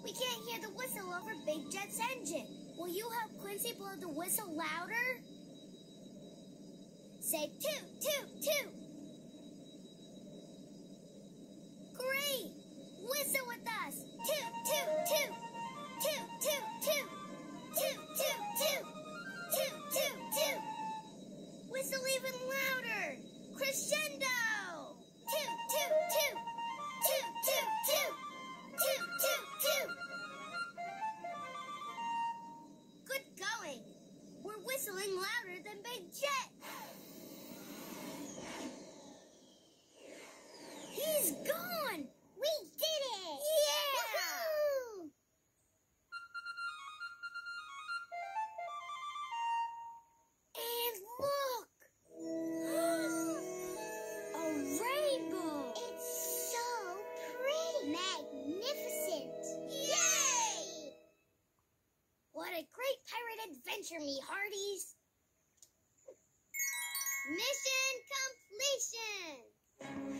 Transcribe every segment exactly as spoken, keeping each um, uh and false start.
We can't hear the whistle over Big Jet's engine. Will you help Quincy blow the whistle louder? Say toot, toot, toot. Great! Whistle with us. Toot, toot, toot. Toot, toot, toot. Toot, toot, toot. Toot, toot, toot. Whistle even louder. Crescendo. Toot, toot, toot. Toot, toot, toot. Toot, toot, toot. Good going. We're whistling louder than Big Jet. He's gone. We did it. Yeah. Woohoo! And look. A rainbow. It's so pretty. Magnificent. Yay! What a great pirate adventure, me hearties. Mission completion.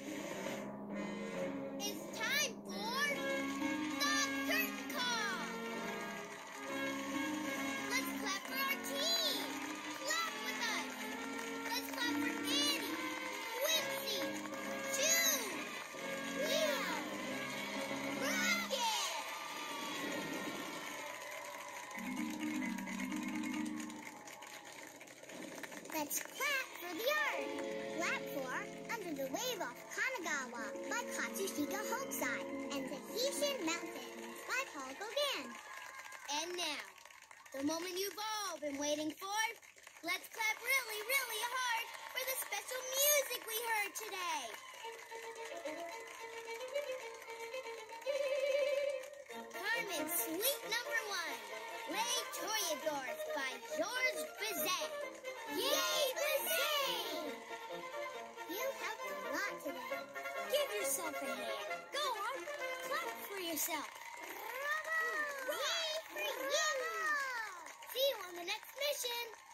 It's time for the curtain call. Let's clap for our team. Clap with us. Let's clap for Annie, Quincy, June, Leo, Rocket. Let's clap for the art. Clap for Under the Wave off Kanagawa by Katsushika Hokusai and Tahitian Mountains by Paul Gauguin. And now, the moment you've all been waiting for. Let's clap really, really hard for the special music we heard today. Carmen's Suite Number One, Les Toreadors by Georges Bizet. Yay, Bizet! You helped a lot today. Give yourself a hand. Go on, clap for yourself. Bravo! Yay for you! See you on the next mission.